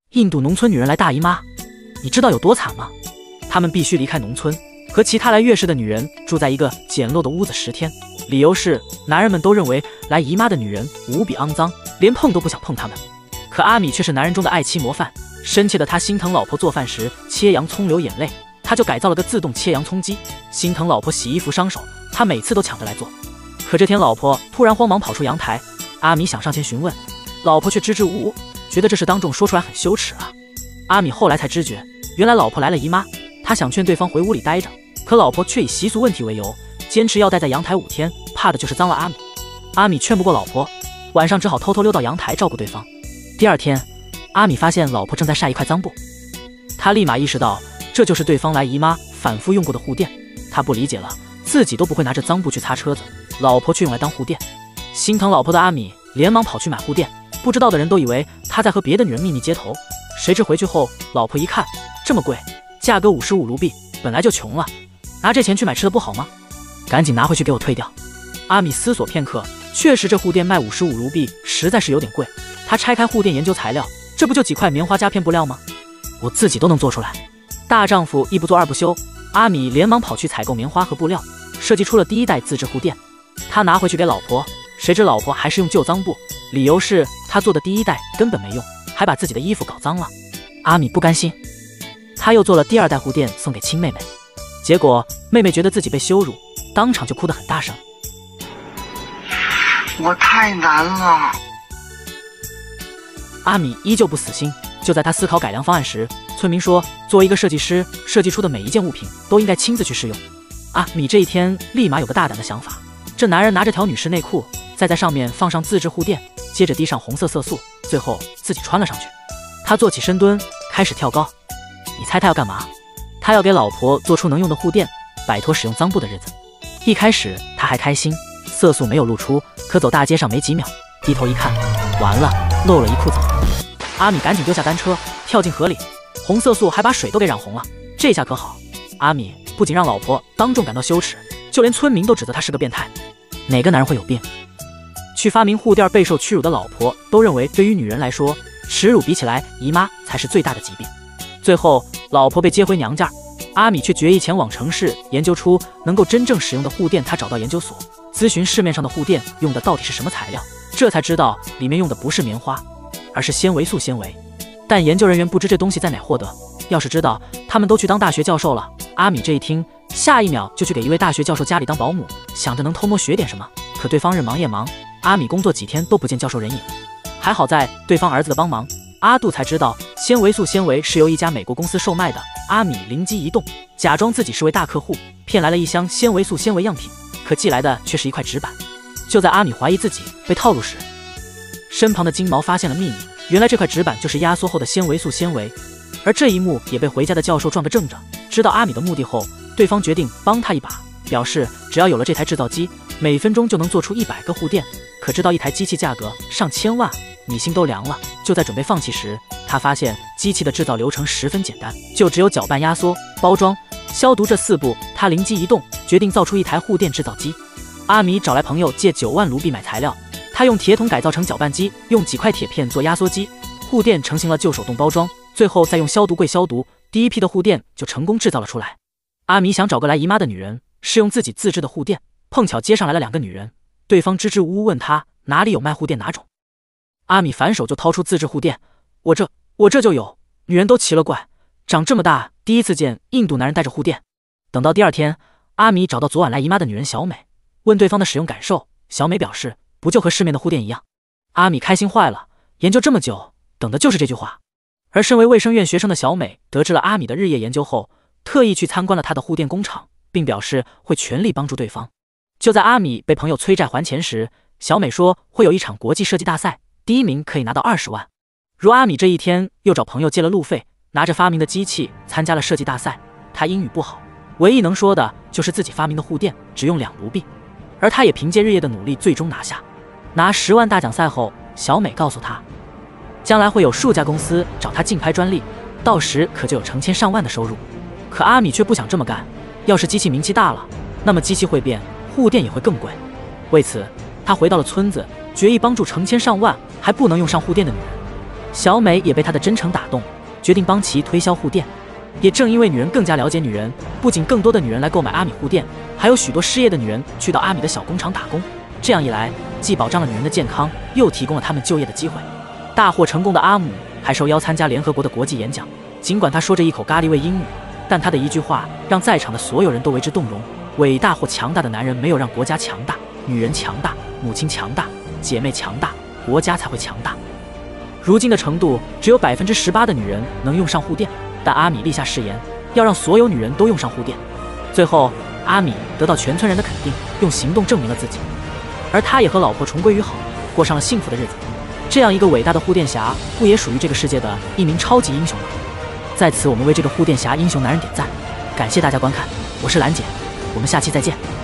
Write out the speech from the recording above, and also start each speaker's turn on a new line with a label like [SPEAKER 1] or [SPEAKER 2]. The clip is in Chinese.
[SPEAKER 1] 印度农村女人来大姨妈，你知道有多惨吗？她们必须离开农村，和其他来月事的女人住在一个简陋的屋子10天。理由是，男人们都认为来姨妈的女人无比肮脏，连碰都不想碰她们。可阿米却是男人中的爱妻模范，深切的他心疼老婆做饭时切洋葱流眼泪，他就改造了个自动切洋葱机。心疼老婆洗衣服伤手，他每次都抢着来做。可这天老婆突然慌忙跑出阳台，阿米想上前询问，老婆却支支吾吾，觉得这事当众说出来很羞耻啊。阿米后来才知觉，原来老婆来了姨妈，他想劝对方回屋里待着，可老婆却以习俗问题为由，坚持要待在阳台5天，怕的就是脏了阿米。阿米劝不过老婆，晚上只好偷偷溜到阳台照顾对方。第二天，阿米发现老婆正在晒一块脏布，他立马意识到这就是对方来姨妈反复用过的护垫。他不理解了，自己都不会拿着脏布去擦车子，老婆却用来当护垫。心疼老婆的阿米连忙跑去买护垫，不知道的人都以为他在和别的女人秘密接头，谁知回去后老婆一看，这么贵，价格55卢币，本来就穷了，拿这钱去买吃的不好吗？赶紧拿回去给我退掉。阿米思索片刻，确实这护垫卖55卢币实在是有点贵。他拆开护垫研究材料，这不就几块棉花加片布料吗？我自己都能做出来。大丈夫一不做二不休，阿米连忙跑去采购棉花和布料，设计出了第一代自制护垫。他拿回去给老婆，谁知老婆还是用旧脏布，理由是他做的第一代根本没用，还把自己的衣服搞脏了。阿米不甘心，他又做了第2代护垫送给亲妹妹，结果妹妹觉得自己被羞辱，当场就哭得很大声。
[SPEAKER 2] 我太难了。
[SPEAKER 1] 阿米依旧不死心，就在他思考改良方案时，村民说，作为一个设计师，设计出的每一件物品都应该亲自去试用。阿米这一天立马有个大胆的想法，这男人拿着条女士内裤，再在上面放上自制护垫，接着滴上红色色素，最后自己穿了上去。他做起深蹲，开始跳高。你猜他要干嘛？他要给老婆做出能用的护垫，摆脱使用脏布的日子。一开始他还开心，色素没有露出，可走大街上没几秒，低头一看，完了，漏了一裤子。阿米赶紧丢下单车，跳进河里，红色素还把水都给染红了。这下可好，阿米不仅让老婆当众感到羞耻，就连村民都指责他是个变态。哪个男人会有病？去发明护垫备受屈辱的老婆都认为，对于女人来说，耻辱比起来姨妈才是最大的疾病。最后老婆被接回娘家，阿米却决意前往城市研究出能够真正使用的护垫。他找到研究所，咨询市面上的护垫用的到底是什么材料，这才知道里面用的不是棉花，而是纤维素纤维。但研究人员不知这东西在哪获得，要是知道，他们都去当大学教授了。阿米这一听，下一秒就去给一位大学教授家里当保姆，想着能偷摸学点什么。可对方日忙夜忙，阿米工作几天都不见教授人影。还好在对方儿子的帮忙，阿杜才知道纤维素纤维是由一家美国公司售卖的。阿米灵机一动，假装自己是位大客户，骗来了一箱纤维素纤维样品，可寄来的却是一块纸板。就在阿米怀疑自己被套路时，身旁的金毛发现了秘密，原来这块纸板就是压缩后的纤维素纤维。而这一幕也被回家的教授撞个正着。知道阿米的目的后，对方决定帮他一把，表示只要有了这台制造机，每分钟就能做出100个护垫。可知道一台机器价格上千万，米心都凉了。就在准备放弃时，他发现机器的制造流程十分简单，就只有搅拌、压缩、包装、消毒这4步。他灵机一动，决定造出一台护垫制造机。阿米找来朋友借9万卢币买材料，他用铁桶改造成搅拌机，用几块铁片做压缩机，护垫成型了就手动包装，最后再用消毒柜消毒，第一批的护垫就成功制造了出来。阿米想找个来姨妈的女人试用自己自制的护垫，碰巧街上来了2个女人，对方支支吾吾问他哪里有卖护垫哪种。阿米反手就掏出自制护垫，我这就有。女人都奇了怪，长这么大第一次见印度男人带着护垫。等到第2天，阿米找到昨晚来姨妈的女人小美，问对方的使用感受。小美表示不就和市面的护垫一样。阿米开心坏了，研究这么久，等的就是这句话。而身为卫生院学生的小美得知了阿米的日夜研究后，特意去参观了他的护垫工厂，并表示会全力帮助对方。就在阿米被朋友催债还钱时，小美说会有一场国际设计大赛，第1名可以拿到20万。如阿米这一天又找朋友借了路费，拿着发明的机器参加了设计大赛。他英语不好，唯一能说的就是自己发明的护垫只用2卢币，而他也凭借日夜的努力最终拿下。拿10万大奖赛后，小美告诉他，将来会有数家公司找他竞拍专利，到时可就有成千上万的收入。可阿米却不想这么干，要是机器名气大了，那么机器会变，护垫也会更贵。为此，他回到了村子，决意帮助成千上万还不能用上护垫的女人。 小美也被他的真诚打动，决定帮其推销护垫。也正因为女人更加了解女人，不仅更多的女人来购买阿米护垫，还有许多失业的女人去到阿米的小工厂打工。这样一来，既保障了女人的健康，又提供了她们就业的机会。大获成功的阿姆还受邀参加联合国的国际演讲。尽管他说着一口咖喱味英语，但他的一句话让在场的所有人都为之动容：伟大或强大的男人没有让国家强大，女人强大，母亲强大，姐妹强大，国家才会强大。如今的程度，只有18%的女人能用上护垫，但阿米立下誓言，要让所有女人都用上护垫。最后，阿米得到全村人的肯定，用行动证明了自己，而他也和老婆重归于好，过上了幸福的日子。这样一个伟大的护垫侠，不也属于这个世界的一名超级英雄吗？在此，我们为这个护垫侠英雄男人点赞，感谢大家观看，我是兰姐，我们下期再见。